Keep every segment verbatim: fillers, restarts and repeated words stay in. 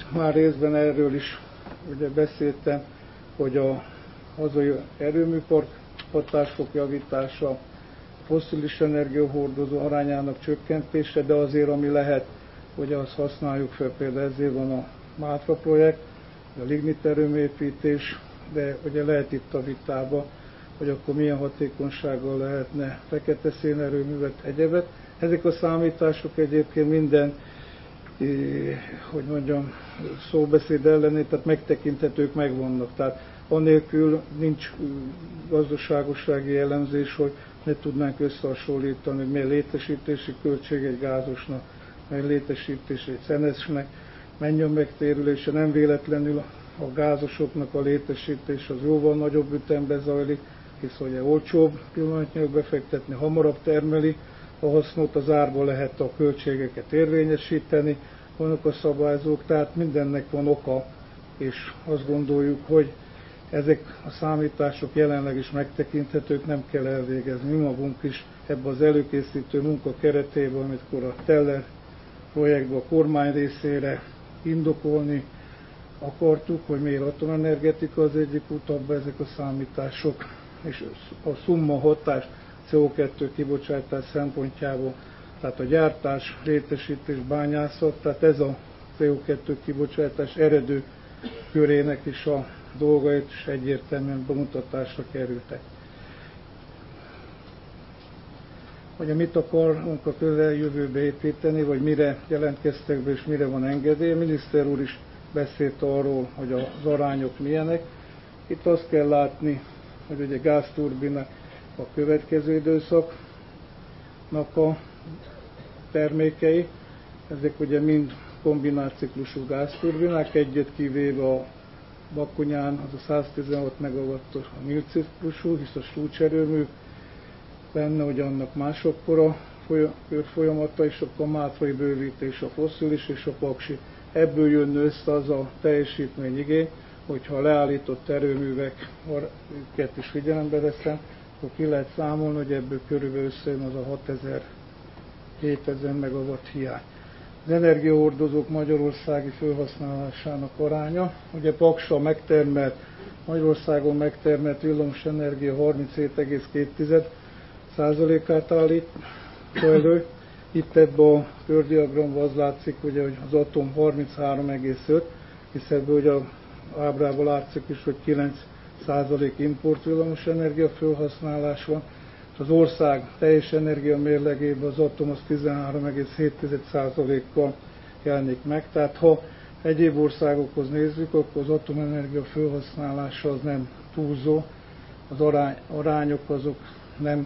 már részben erről is ugye beszéltem, hogy a hazai erőműpark hatásfok javítása, a fosszilis energiahordozó arányának csökkentése, de azért ami lehet, hogy azt használjuk fel, például ezért van a Mátra projekt, a lignit erőműépítés, de ugye lehet itt a vitába, hogy akkor milyen hatékonysággal lehetne fekete szénerőművet, egyebet. Ezek a számítások egyébként minden, hogy mondjam, szóbeszéd ellenét, tehát megtekinthetők, megvannak. Tehát anélkül nincs gazdaságossági elemzés, hogy ne tudnánk összehasonlítani, hogy milyen létesítési költség egy gázosnak, milyen létesítés egy szenesnek, mennyi a megtérülése. Nem véletlenül a gázosoknak a létesítés az jóval nagyobb ütemben zajlik, hisz ugye olcsóbb pillanatnyilag befektetni, hamarabb termeli a hasznot, az árba lehet a költségeket érvényesíteni, vannak a szabályzók, tehát mindennek van oka, és azt gondoljuk, hogy ezek a számítások jelenleg is megtekinthetők, nem kell elvégezni. Mi magunk is ebbe az előkészítő munka keretében, amikor a Teller projektbe a kormány részére indokolni akartuk, hogy miért atomenergetika az egyik út, abban ezek a számítások, és a szumma hatás cé o kettő kibocsátás szempontjából, tehát a gyártás, létesítés, bányászat, tehát ez a cé o kettő kibocsátás eredő körének is a dolgait is egyértelműen bemutatásra kerültek. Hogy mit akarunk a közeljövőbe építeni, vagy mire jelentkeztek be, és mire van engedély. A miniszter úr is beszélt arról, hogy az arányok milyenek. Itt azt kell látni, hogy ugye gázturbina a következő időszaknak a termékei. Ezek ugye mind kombinált ciklusú gázturbinák, egyet kivéve a Bakonyán, az a száztizenhat megawattos a nyílt ciklusú, hisz a Slucs erőmű benne, hogy annak másokkor a folyamata, és akkor a mátrai bővítés, a fosszilis és a paksi. Ebből jönne össze az a teljesítményigény, hogyha a leállított erőműveket is figyelembe veszem, akkor ki lehet számolni, hogy ebből körülbelül összejön az a hatezer-hétezer megawatt hiány. Az energiahordozók magyarországi felhasználásának aránya, ugye Paksa megtermelt, Magyarországon megtermelt villamosenergia harminchét egész két százalékát állít elő. Itt ebben a kördiagramban az látszik, ugye, hogy az atom harminchárom egész öt, hisz ebből ugye az ábrában látszik is, hogy kilenc százalék import villamosenergia felhasználás van, és az ország teljes energia mérlegében az atom az tizenhárom egész hét százalékkal jelenik meg. Tehát ha egyéb országokhoz nézzük, akkor az atomenergia felhasználása az nem túlzó, az arány, arányok azok nem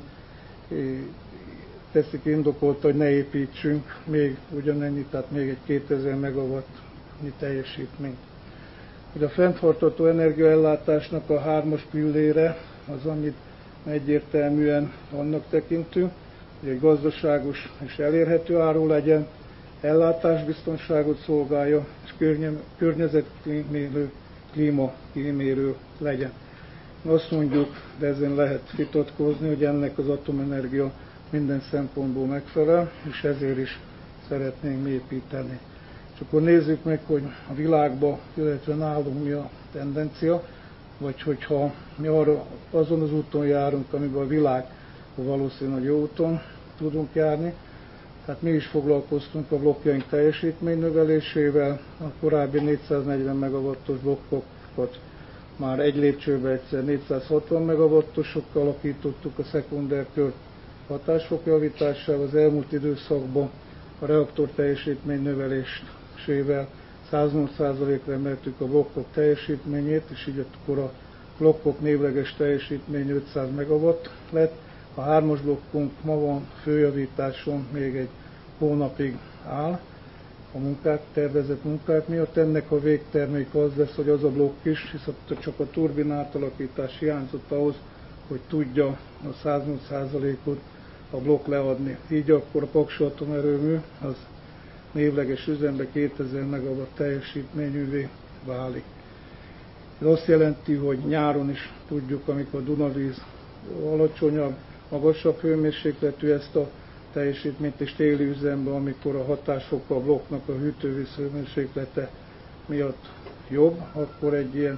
teszik indokolt, hogy ne építsünk még ugyanennyit, tehát még egy kétezer megawattnyi teljesítményt. Hogy a fenntartható energiaellátásnak a hármas pillére az, amit egyértelműen annak tekintünk, hogy egy gazdaságos és elérhető áru legyen, ellátásbiztonságot szolgálja, és környezetkímélő, klímakímélő legyen. Azt mondjuk, de ezen lehet vitatkozni, hogy ennek az atomenergia minden szempontból megfelel, és ezért is szeretnénk építeni. És akkor nézzük meg, hogy a világban, illetve nálunk mi a tendencia, vagy hogyha mi arra, azon az úton járunk, amiben a világ valószínűleg jó úton tudunk járni. Tehát mi is foglalkoztunk a blokkjaink teljesítmény növelésével, a korábbi négyszáznegyven megawattos blokkokat már egy lépcsőben egyszer négyszázhatvan megawattosokkal alakítottuk, a szekunder kör hatásfok javításával, az elmúlt időszakban a reaktor teljesítmény növelésével száznyolc százalékra emeltük a blokkok teljesítményét, és így akkor a blokkok névleges teljesítmény ötszáz megawatt lett. A hármas blokkunk ma van főjavításon, még egy hónapig áll a munkák, tervezett munkák miatt. Ennek a végtermék az lesz, hogy az a blokk is, hisz csak a turbina átalakítás hiányzott ahhoz, hogy tudja a száznyolc százalékot a blokk leadni. Így akkor a Paksi atomerőmű az névleges üzembe kétezer megawatt teljesítményűvé válik. Ez azt jelenti, hogy nyáron is tudjuk, amikor a Dunavíz alacsonyabb, magasabb hőmérsékletű ezt a teljesítményt, és téli üzemben, amikor a hatásfokkal a blokknak a hűtővíz hőmérséklete miatt jobb, akkor egy ilyen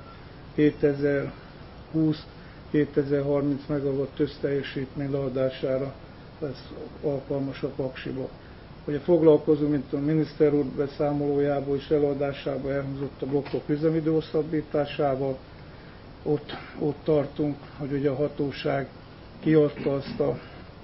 kétezer-húsz-kétezer-harminc megawatt összteljesítmény leadására lesz alkalmas a Paksiba. Ugye foglalkozunk, mint a miniszter úr beszámolójából és előadásában elhangzott a blokkok üzemidő hosszabbításával. Ott, ott tartunk, hogy ugye a hatóság kiadta azt a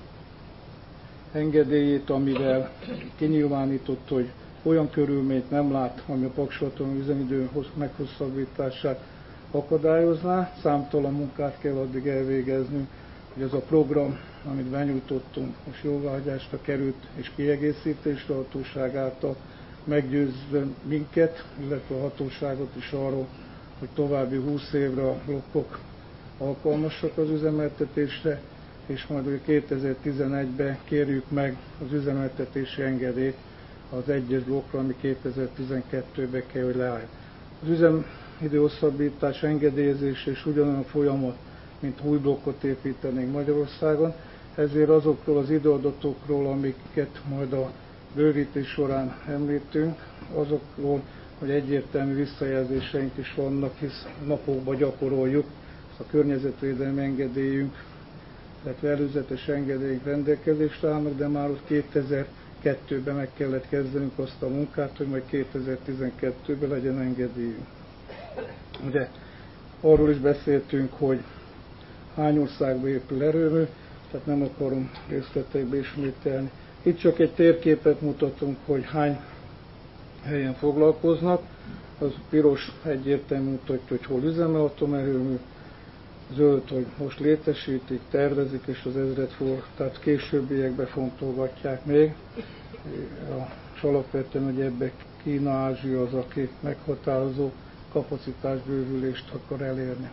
engedélyét, amivel kinyilvánított, hogy olyan körülményt nem lát, ami a Paks-atomerőmű üzemidő meghosszabbítását akadályozná. Számtalan munkát kell addig elvégeznünk, hogy az a program, amit benyújtottunk, most jóváhagyásra került és kiegészítésre a hatóság által meggyőzve minket, illetve a hatóságot is arról, hogy további húsz évre a blokkok alkalmasak az üzemeltetésre, és majd kétezer-tizenegyben kérjük meg az üzemeltetési engedélyt az egyes blokkra, ami kétezer-tizenkettőben kell, hogy leálljon. Az üzemidő hosszabbítás engedélyezés és ugyanolyan a folyamat, mint új blokkot építenénk Magyarországon, ezért azokról az időadatokról, amiket majd a bővítés során említünk, azokról, hogy egyértelmű visszajelzéseink is vannak, hisz napokban gyakoroljuk a környezetvédelmi engedélyünk, illetve előzetes engedélyünk rendelkezésre állnak, de már ott kétezer-kettőben meg kellett kezdenünk azt a munkát, hogy majd kétezer-tizenkettőben legyen engedélyünk. Ugye arról is beszéltünk, hogy hány országba épül erőmű, tehát nem akarom részletekbe ismételni. Itt csak egy térképet mutatunk, hogy hány helyen foglalkoznak. Az piros egyértelmű mutatja, hogy hol üzemel atomerőmű, zöld, hogy most létesítik, tervezik, és az ezredforduló, tehát későbbiekben fontolgatják még. És alapvetően, hogy ebbe Kína, Ázsia az, aki meghatározó kapacitásbővülést akar elérni.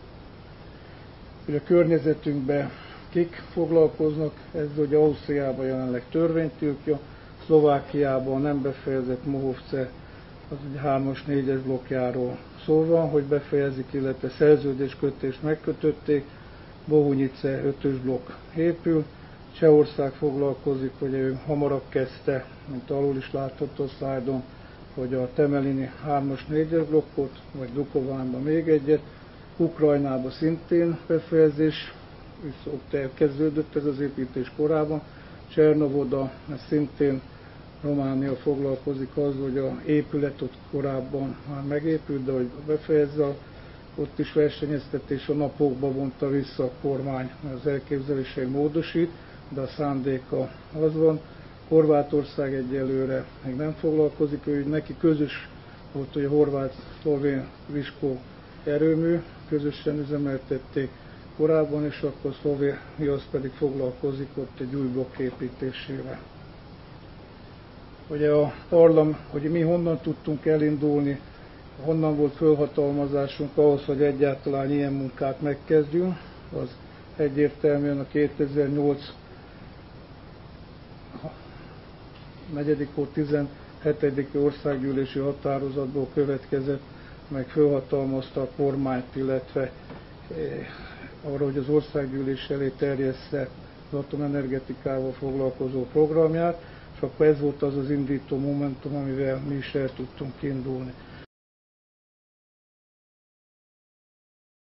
Ugye a környezetünkben kik foglalkoznak, ez hogy Ausztriában jelenleg törvényt tiltja, Szlovákiában a nem befejezett Mohovce az egy hármas, négyes blokkjáról szó van, hogy befejezik, illetve szerződéskötést megkötötték, Bohunice ötös blokk épül, Csehország foglalkozik, hogy ő hamarabb kezdte, mint alul is látható a szlájdon, hogy a Temelini hármas, négyes blokkot, vagy Dukovánban még egyet, Ukrajnában szintén befejezés, ott elkezdődött ez az építés korábban, Csernovoda, ez szintén Románia foglalkozik az, hogy az épület ott korábban már megépült, de hogy befejezze, ott is versenyeztetés a napokba vonta vissza a kormány, mert az elképzelései módosít, de a szándéka az van. Horvátország egyelőre még nem foglalkozik, hogy neki közös volt, hogy a horvát-szlovén Viskó erőmű, közösen üzemeltették korábban, és akkor Szlovénia az pedig foglalkozik ott egy új blokk építésével. Ugye a parlam, hogy mi honnan tudtunk elindulni, honnan volt fölhatalmazásunk ahhoz, hogy egyáltalán ilyen munkát megkezdjünk, az egyértelműen a kétezer-nyolc negyedik tizenhetedik országgyűlési határozatból következett, meg fölhatalmazta a kormányt, illetve arra, hogy az országgyűlés elé terjessze az atomenergetikával foglalkozó programját, és akkor ez volt az az indító momentum, amivel mi is el tudtunk indulni.